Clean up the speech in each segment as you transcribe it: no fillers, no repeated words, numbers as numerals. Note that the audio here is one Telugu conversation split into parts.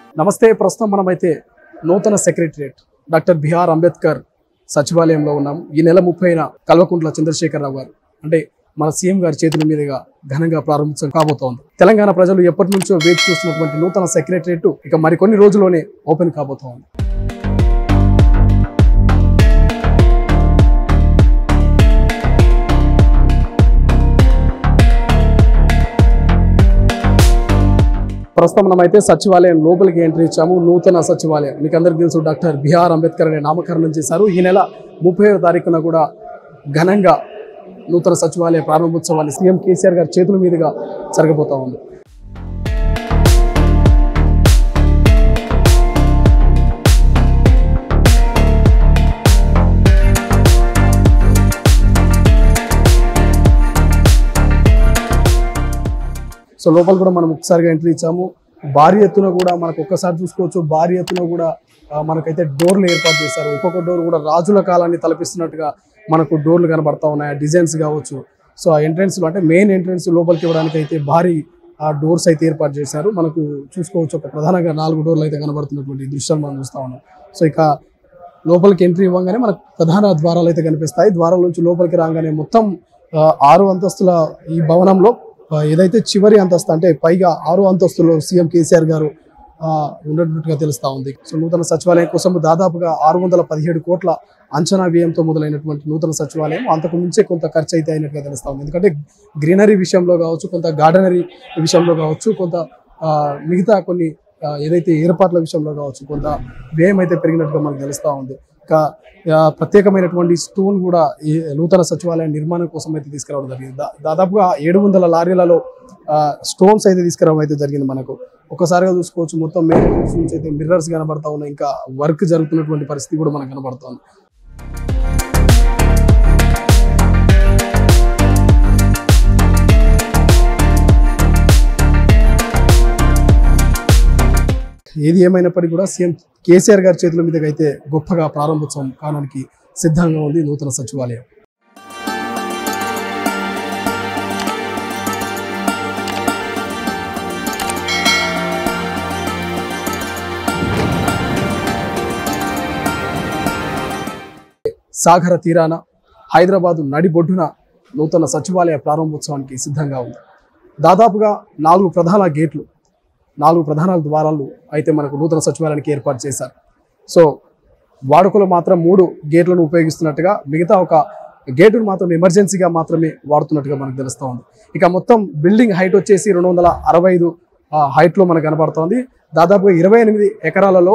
నమస్తే. ప్రస్తుతం మనమైతే నూతన సెక్రటరియట్ డాక్టర్ బిఆర్ అంబేద్కర్ సచివాలయంలో ఉన్నాము. ఈ నెల 30న కల్వకుంట్ల చంద్రశేఖరరావు గారు అంటే మన సీఎం గారి చేతుల మీదుగా ఘనంగా ప్రారంభించడం కాబోతోంది. తెలంగాణ ప్రజలు ఎప్పటి నుంచో వేచి చూస్తున్నటువంటి నూతన సెక్రటరియట్ ఇక మరికొన్ని రోజుల్లోనే ఓపెన్ కాబోతోంది. ప్రస్తుతం మనమైతే సచివాలయం లోపలికి ఎంట్రీ ఇచ్చాము. నూతన సచివాలయం మీకు అందరికీ తెలుసు, డాక్టర్ బిఆర్ అంబేద్కర్ అనే నామకరణం చేశారు. ఈ నెల 30వ తారీఖున కూడా ఘనంగా నూతన సచివాలయ ప్రారంభోత్సవాన్ని సీఎం కేసీఆర్ గారి చేతుల మీదుగా జరగబోతా ఉంది. సో లోపల కూడా మనం ఒకసారిగా ఎంట్రీ ఇచ్చాము. భారీ ఎత్తున కూడా మనకు ఒక్కసారి చూసుకోవచ్చు. భారీ ఎత్తున కూడా మనకైతే డోర్లు ఏర్పాటు చేశారు. ఒక్కొక్క డోర్ కూడా రాజుల కాలాన్ని తలపిస్తున్నట్టుగా మనకు డోర్లు కనబడతా ఉన్నాయి. డిజైన్స్ కావచ్చు. సో ఆ ఎంట్రెన్స్లో అంటే మెయిన్ ఎంట్రెన్స్ లోపలికి ఇవ్వడానికి అయితే భారీ డోర్స్ అయితే ఏర్పాటు చేశారు. మనకు చూసుకోవచ్చు ఒక ప్రధానంగా 4 డోర్లు అయితే కనబడుతున్నటువంటి దృశ్యాలు మనం చూస్తూ ఉన్నాం. సో ఇక లోపలికి ఎంట్రీ ఇవ్వగానే మనకు ప్రధాన ద్వారాలు అయితే కనిపిస్తాయి. ద్వారాల నుంచి లోపలికి రాగానే మొత్తం 6 అంతస్తుల ఈ భవనంలో ఏదైతే చివరి అంతస్తు అంటే పైగా 6 అంతస్తులో సీఎం కేసీఆర్ గారు ఉన్నట్టుగా తెలుస్తూ ఉంది. సో నూతన సచివాలయం కోసం దాదాపుగా 617 కోట్ల అంచనా వ్యయంతో మొదలైనటువంటి నూతన సచివాలయం అంతకు మించే కొంత ఖర్చు అయితే అయినట్టుగా తెలుస్తూ ఉంది. ఎందుకంటే గ్రీనరీ విషయంలో కావచ్చు, కొంత గార్డెనరీ విషయంలో కావచ్చు, కొంత మిగతా కొన్ని ఏదైతే ఏర్పాట్ల విషయంలో కావచ్చు కొంత వ్యయం అయితే పెరిగినట్టుగా మనకు తెలుస్తూ ఉంది. ఇంకా ప్రత్యేకమైనటువంటి స్టోన్ కూడా ఈ నూతన సచివాలయం నిర్మాణం కోసం అయితే తీసుకురావడం జరిగింది. దాదాపుగా 700 లారీలలో స్టోన్స్ అయితే తీసుకురావడం అయితే జరిగింది. మనకు ఒక్కసారిగా చూసుకోవచ్చు మొత్తం మెయిన్ నుంచి అయితే మిర్రర్స్ కనబడతా ఉన్నాయి. ఇంకా వర్క్ జరుగుతున్నటువంటి పరిస్థితి కూడా మనకు కనబడుతుంది. ఏది ఏమైనప్పటికీ కూడా సీఎం కేసీఆర్ గారి చేతుల మీదకి అయితే గొప్పగా ప్రారంభోత్సవం కావడానికి సిద్ధంగా ఉంది నూతన సచివాలయం. సాగర తీరాన హైదరాబాదు నడిబొడ్డున నూతన సచివాలయ ప్రారంభోత్సవానికి సిద్ధంగా ఉంది. దాదాపుగా 4 ప్రధాన గేట్లు, 4 ప్రధాన ద్వారాలు అయితే మనకు నూతన సచివాలయానికి ఏర్పాటు చేశారు. సో వాడుకలో మాత్రం 3 గేట్లను ఉపయోగిస్తున్నట్టుగా, మిగతా ఒక గేటును మాత్రం ఎమర్జెన్సీగా మాత్రమే వాడుతున్నట్టుగా మనకు తెలుస్తూ ఉంది. ఇక మొత్తం బిల్డింగ్ హైట్ వచ్చేసి 265 హైట్లో మనకు కనబడుతోంది. దాదాపుగా 28 ఎకరాలలో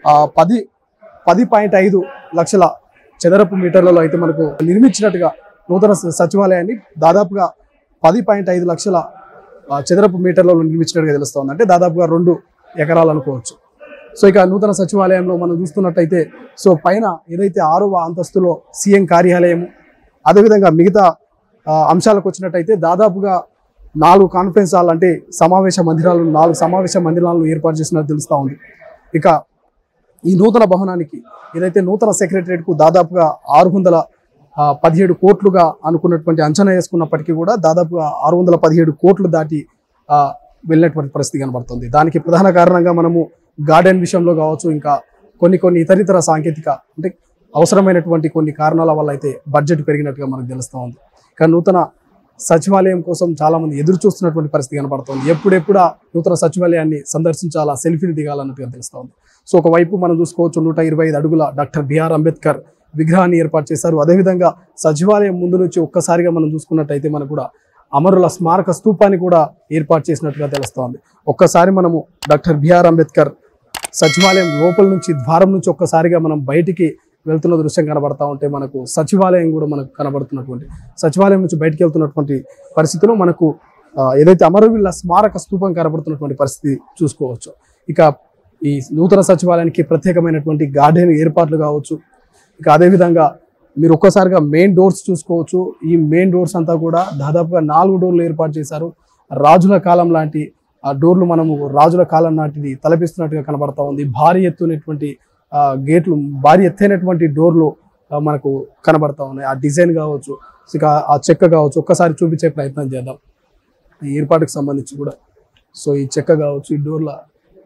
10.5 లక్షల చదరపు మీటర్లలో అయితే మనకు నిర్మించినట్టుగా నూతన సచివాలయాన్ని దాదాపుగా 10.5 లక్షల చదరపు మీటర్లలో నిర్మించినట్టుగా తెలుస్తుంది. అంటే దాదాపుగా 2 ఎకరాలు అనుకోవచ్చు. సో ఇక నూతన సచివాలయంలో మనం చూస్తున్నట్టయితే సో పైన ఏదైతే 6వ అంతస్తులో సీఎం కార్యాలయం, అదేవిధంగా మిగతా అంశాలకు వచ్చినట్టయితే దాదాపుగా 4 కాన్ఫరెన్స్ హాల్ అంటే సమావేశ మందిరాలను 4 సమావేశ మందిరాలను ఏర్పాటు చేసినట్టు తెలుస్తూ ఉంది. ఇక ఈ నూతన భవనానికి ఏదైతే నూతన సెక్రటరియట్కు దాదాపుగా 617 కోట్లుగా అనుకున్నటువంటి అంచనా వేసుకున్నప్పటికీ కూడా దాదాపుగా 617 కోట్లు దాటి వెళ్ళినటువంటి పరిస్థితి కనబడుతుంది. దానికి ప్రధాన కారణంగా మనము గార్డెన్ విషయంలో కావచ్చు, ఇంకా కొన్ని ఇతరితర సాంకేతిక అంటే అవసరమైనటువంటి కొన్ని కారణాల వల్ల అయితే బడ్జెట్ పెరిగినట్టుగా మనకు తెలుస్తూ ఉంది. ఇక నూతన సచివాలయం కోసం చాలామంది ఎదురు చూస్తున్నటువంటి పరిస్థితి కనబడుతుంది. ఎప్పుడెప్పుడా నూతన సచివాలయాన్ని సందర్శించాలా, సెల్ఫీని దిగాలన్నట్టుగా తెలుస్తూ ఉంది. సో ఒకవైపు మనం చూసుకోవచ్చు 125 అడుగుల డాక్టర్ బిఆర్ అంబేద్కర్ విగ్రహాన్ని ఏర్పాటు చేశారు. అదేవిధంగా సచివాలయం ముందు నుంచి ఒక్కసారిగా మనం చూసుకున్నట్టయితే మనకు కూడా అమరుల స్మారక స్తూపాన్ని కూడా ఏర్పాటు చేసినట్టుగా తెలుస్తోంది. ఒక్కసారి మనము డాక్టర్ బిఆర్ అంబేద్కర్ సచివాలయం లోపల నుంచి ద్వారం నుంచి ఒక్కసారిగా మనం బయటికి వెళ్తున్న దృశ్యం కనబడతా ఉంటే మనకు సచివాలయం కూడా మనకు కనబడుతున్నటువంటి సచివాలయం నుంచి బయటికి వెళ్తున్నటువంటి పరిస్థితిలో మనకు ఏదైతే అమరవీరుల స్మారక స్తూపం కనబడుతున్నటువంటి పరిస్థితి చూసుకోవచ్చు. ఇక ఈ నూతన సచివాలయానికి ప్రత్యేకమైనటువంటి గార్డెన్ ఏర్పాట్లు కావచ్చు. ఇక అదేవిధంగా మీరు ఒక్కసారిగా మెయిన్ డోర్స్ చూసుకోవచ్చు. ఈ మెయిన్ డోర్స్ అంతా కూడా దాదాపుగా 4 డోర్లు ఏర్పాటు చేశారు. రాజుల కాలం లాంటి ఆ డోర్లు మనము రాజుల కాలం నాటిది తలపిస్తున్నట్టుగా కనబడతా ఉంది. భారీ ఎత్తునటువంటి గేట్లు, భారీ ఎత్తైనటువంటి డోర్లు మనకు కనబడతా ఉన్నాయి. ఆ డిజైన్ కావచ్చు, ఇక ఆ చెక్క కావచ్చు, ఒక్కసారి చూపించే ప్రయత్నం చేద్దాం ఈ ఏర్పాటుకు సంబంధించి కూడా. సో ఈ చెక్క కావచ్చు, ఈ డోర్ల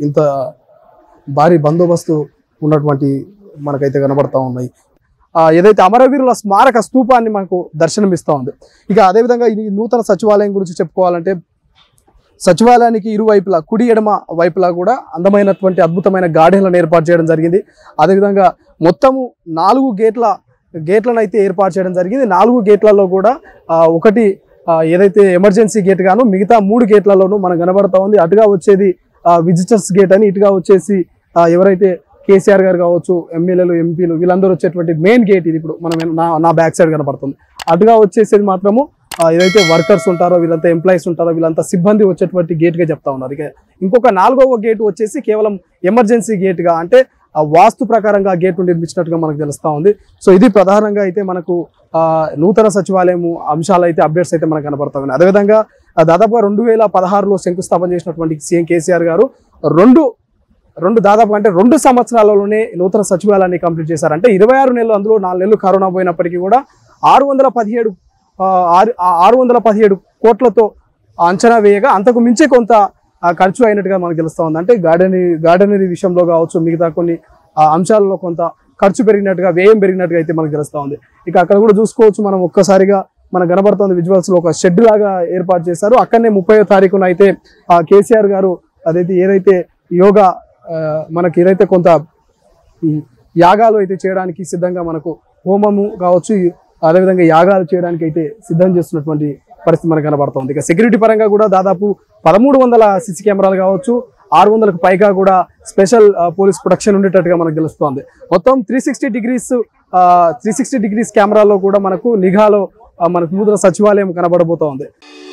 ఇంత భారీ బందోబస్తు ఉన్నటువంటి మనకైతే కనబడతా ఉన్నాయి. ఏదైతే అమరవీరుల స్మారక స్తూపాన్ని మనకు దర్శనమిస్తూ ఉంది. ఇక అదేవిధంగా ఈ నూతన సచివాలయం గురించి చెప్పుకోవాలంటే సచివాలయానికి ఇరువైపులా కుడి ఎడమ వైపులా కూడా అందమైనటువంటి అద్భుతమైన గార్డెన్లను ఏర్పాటు చేయడం జరిగింది. అదేవిధంగా మొత్తము 4 గేట్లను అయితే ఏర్పాటు చేయడం జరిగింది. 4 గేట్లలో కూడా ఒకటి ఏదైతే ఎమర్జెన్సీ గేట్ గాను మిగతా 3 గేట్లలోనూ మనకు కనబడతా ఉంది. అటుగా వచ్చేది విజిటర్స్ గేట్ అని, ఇటుగా వచ్చేసి ఎవరైతే కేసీఆర్ గారు కావచ్చు, ఎమ్మెల్యేలు ఎంపీలు వీళ్ళందరూ వచ్చేటువంటి మెయిన్ గేట్ ఇది. ఇప్పుడు మనం నా బ్యాక్ సైడ్ కనబడుతుంది. అటుగా వచ్చేసేది మాత్రము ఏదైతే వర్కర్స్ ఉంటారో వీళ్ళంతా ఎంప్లాయీస్ ఉంటారో వీళ్ళంతా సిబ్బంది వచ్చేటువంటి గేట్గా చెప్తా ఉన్నారు. ఇక ఇంకొక 4వ గేట్ వచ్చేసి కేవలం ఎమర్జెన్సీ గేట్గా, అంటే వాస్తు ప్రకారంగా గేట్ నిర్మించినట్టుగా మనకు తెలుస్తూ ఉంది. సో ఇది ప్రధానంగా అయితే మనకు నూతన సచివాలయం అంశాలు అయితే అప్డేట్స్ అయితే మనకు కనబడతా ఉన్నాయి. అదేవిధంగా దాదాపుగా 2016లో శంకుస్థాపన చేసినటువంటి సీఎం కేసీఆర్ గారు దాదాపు అంటే 2 సంవత్సరాలలోనే నూతన సచివాలయాన్ని కంప్లీట్ చేశారు. అంటే 26 నెలలు, అందులో 4 నెలలు కరోనా పోయినప్పటికీ కూడా 617 కోట్లతో అంచనా వేయగా అంతకు మించే కొంత ఖర్చు అయినట్టుగా మనకు తెలుస్తూ ఉంది. అంటే గార్డెనరీ విషయంలో కావచ్చు, మిగతా కొన్ని అంశాలలో కొంత ఖర్చు పెరిగినట్టుగా, వ్యయం పెరిగినట్టుగా అయితే మనకు తెలుస్తూ ఉంది. ఇక అక్కడ కూడా చూసుకోవచ్చు మనం, ఒక్కసారిగా మనకు కనబడుతుంది విజువల్స్లో ఒక షెడ్ లాగా ఏర్పాటు చేశారు. అక్కడనే 30వ తారీఖున అయితే కేసీఆర్ గారు ఏదైతే యోగా మనకి ఏదైతే కొంత యాగాలు అయితే చేయడానికి సిద్ధంగా, మనకు హోమము కావచ్చు, అదేవిధంగా యాగాలు చేయడానికి అయితే సిద్ధం చేస్తున్నటువంటి పరిస్థితి మనకు కనబడుతుంది. ఇక సెక్యూరిటీ పరంగా కూడా దాదాపు 1300 సీసీ కెమెరాలు కావచ్చు, 600కు పైగా కూడా స్పెషల్ పోలీస్ ప్రొటెక్షన్ ఉండేటట్టుగా మనకు తెలుస్తోంది. మొత్తం 360 డిగ్రీస్ కెమెరాలో కూడా మనకు నిఘాలో మనకు నూతన సచివాలయం కనబడబోతోంది.